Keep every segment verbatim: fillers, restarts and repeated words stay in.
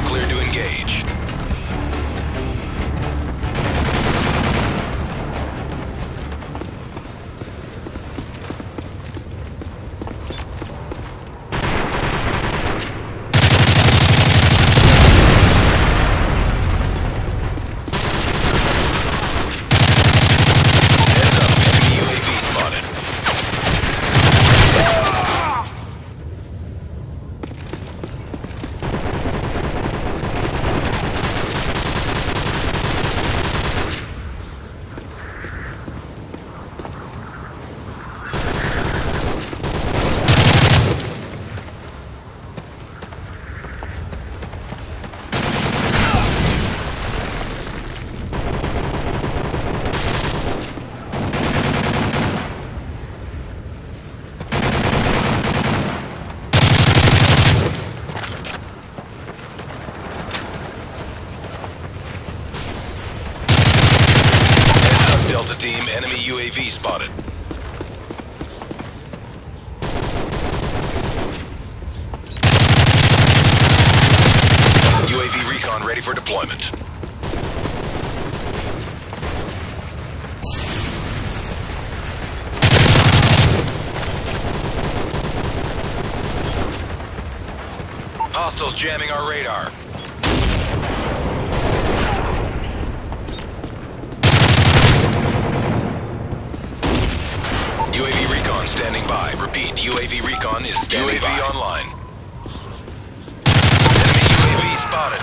clear to engage. Delta team, enemy U A V spotted. U A V recon ready for deployment. Hostiles jamming our radar. U A V recon standing by. Repeat, U A V recon is standing by. U A V online. Enemy U A V spotted.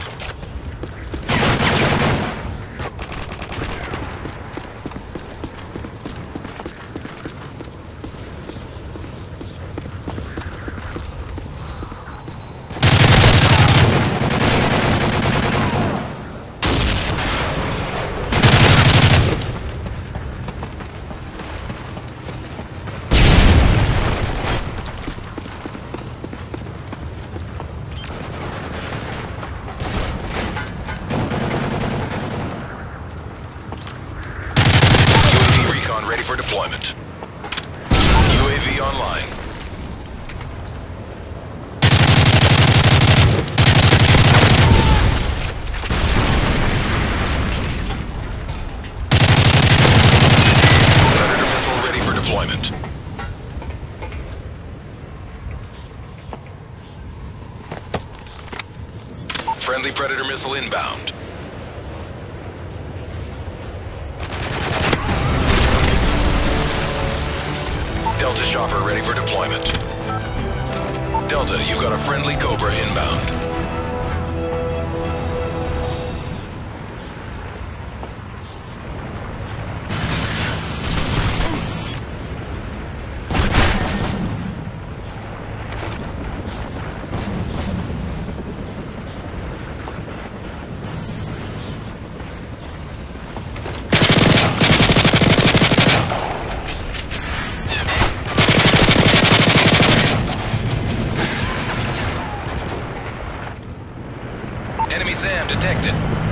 Ready for deployment. U A V online. Predator missile ready for deployment. Friendly Predator missile inbound. Delta chopper ready for deployment. Delta, you've got a friendly Cobra inbound. Enemy SAM detected.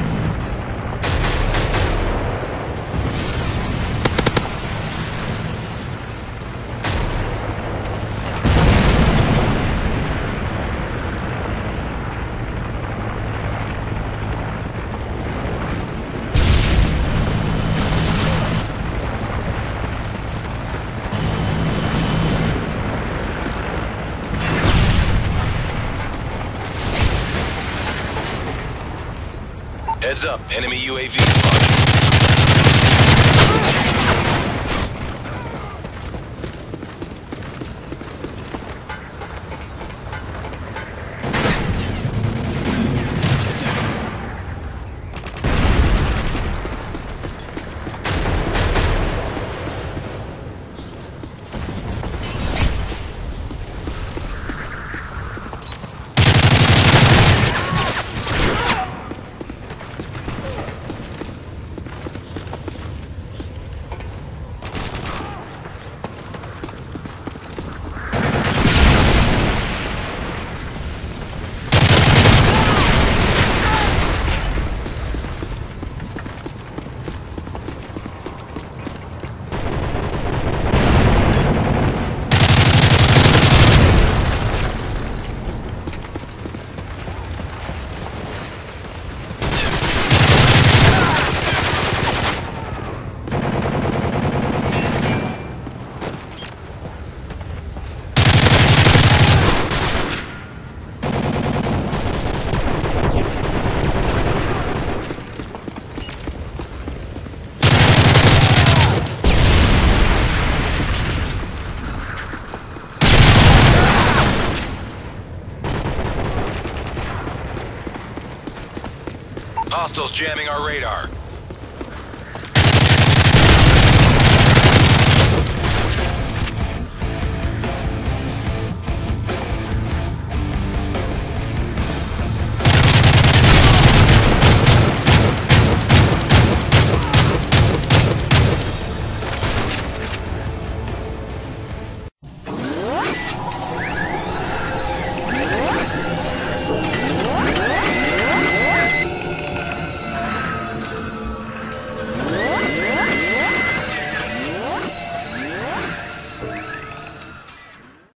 Heads up, enemy U A V spotted. Hostiles jamming our radar.